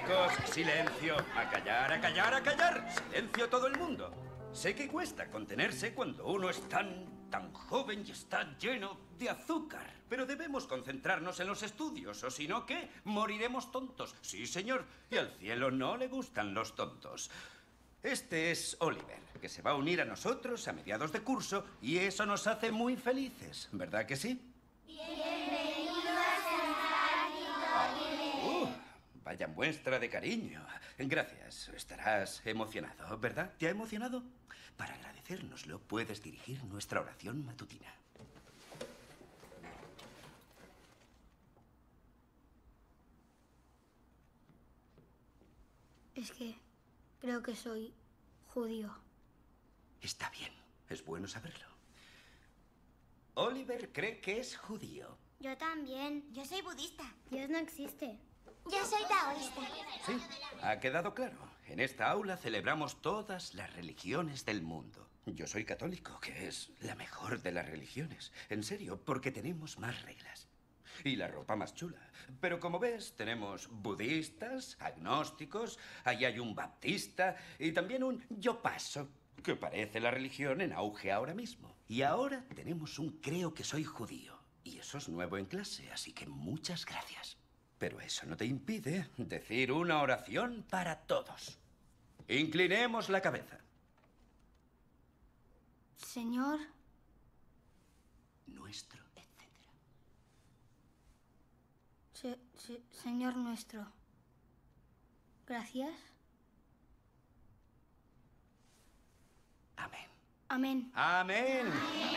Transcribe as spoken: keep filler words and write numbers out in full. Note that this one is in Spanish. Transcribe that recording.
Chicos, silencio. A callar, a callar, a callar. Silencio todo el mundo. Sé que cuesta contenerse cuando uno es tan, tan joven y está lleno de azúcar. Pero debemos concentrarnos en los estudios, o si no, ¿qué? Moriremos tontos. Sí, señor. Y al cielo no le gustan los tontos. Este es Oliver, que se va a unir a nosotros a mediados de curso y eso nos hace muy felices, ¿verdad que sí? Bienvenido a San Uh, vaya muestra de cariño. Gracias. Estarás emocionado, ¿verdad? ¿Te ha emocionado? Para agradecérnoslo, puedes dirigir nuestra oración matutina. Es que creo que soy judío. Está bien. Es bueno saberlo. Oliver cree que es judío. Yo también. Yo soy budista. Dios no existe. Yo soy taoísta. Sí, ha quedado claro. En esta aula celebramos todas las religiones del mundo. Yo soy católico, que es la mejor de las religiones. En serio, porque tenemos más reglas. Y la ropa más chula. Pero como ves, tenemos budistas, agnósticos, ahí hay un baptista y también un yo paso, que parece la religión en auge ahora mismo. Y ahora tenemos un creo que soy judío. Y eso es nuevo en clase, así que muchas gracias. Pero eso no te impide decir una oración para todos. Inclinemos la cabeza. Señor. Nuestro, etcétera. Se, se, señor nuestro. Gracias. Amén. Amén. Amén.